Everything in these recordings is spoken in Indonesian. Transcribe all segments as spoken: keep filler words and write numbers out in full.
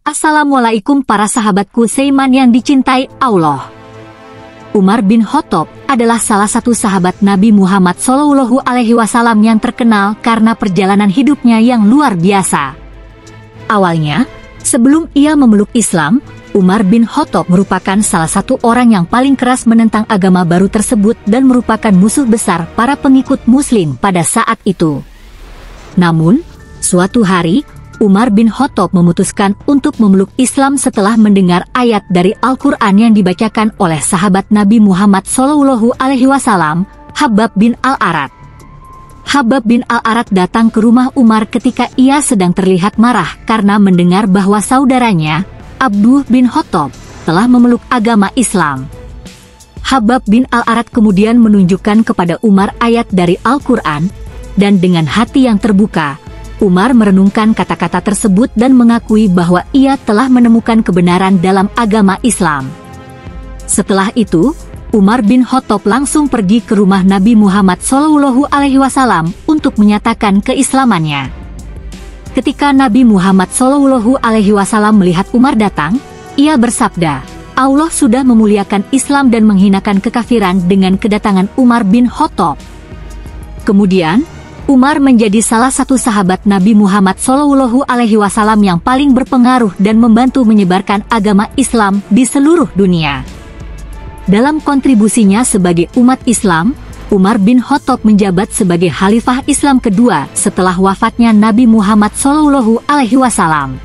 Assalamualaikum para sahabatku seiman yang dicintai Allah. Umar bin Khattab adalah salah satu sahabat Nabi Muhammad shallallahu alaihi wasallam yang terkenal karena perjalanan hidupnya yang luar biasa. Awalnya, sebelum ia memeluk Islam, Umar bin Khattab merupakan salah satu orang yang paling keras menentang agama baru tersebut dan merupakan musuh besar para pengikut Muslim pada saat itu. Namun, suatu hari, Umar bin Khattab memutuskan untuk memeluk Islam setelah mendengar ayat dari Al-Quran yang dibacakan oleh sahabat Nabi Muhammad shallallahu alaihi wasallam, Habab bin Al-Arat. Habab bin Al-Arat datang ke rumah Umar ketika ia sedang terlihat marah karena mendengar bahwa saudaranya, Abduh bin Khattab, telah memeluk agama Islam. Habab bin Al-Arat kemudian menunjukkan kepada Umar ayat dari Al-Quran, dan dengan hati yang terbuka, Umar merenungkan kata-kata tersebut dan mengakui bahwa ia telah menemukan kebenaran dalam agama Islam. Setelah itu, Umar bin Khattab langsung pergi ke rumah Nabi Muhammad shallallahu alaihi wasallam untuk menyatakan keislamannya. Ketika Nabi Muhammad shallallahu alaihi wasallam melihat Umar datang, ia bersabda, Allah sudah memuliakan Islam dan menghinakan kekafiran dengan kedatangan Umar bin Khattab. Kemudian, Umar menjadi salah satu sahabat Nabi Muhammad shallallahu alaihi wasallam yang paling berpengaruh dan membantu menyebarkan agama Islam di seluruh dunia. Dalam kontribusinya sebagai umat Islam, Umar bin Khattab menjabat sebagai Khalifah Islam kedua setelah wafatnya Nabi Muhammad shallallahu alaihi wasallam.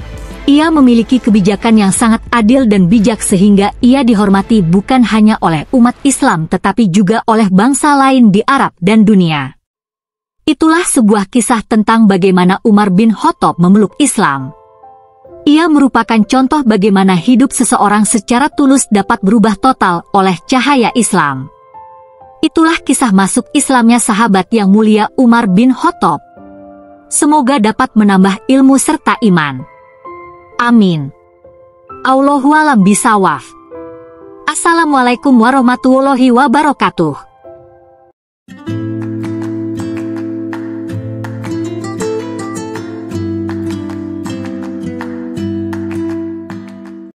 Ia memiliki kebijakan yang sangat adil dan bijak sehingga ia dihormati bukan hanya oleh umat Islam tetapi juga oleh bangsa lain di Arab dan dunia. Itulah sebuah kisah tentang bagaimana Umar bin Khattab memeluk Islam. Ia merupakan contoh bagaimana hidup seseorang secara tulus dapat berubah total oleh cahaya Islam. Itulah kisah masuk Islamnya sahabat yang mulia Umar bin Khattab. Semoga dapat menambah ilmu serta iman. Amin. Allahu a'lam bishawab. Assalamualaikum warahmatullahi wabarakatuh.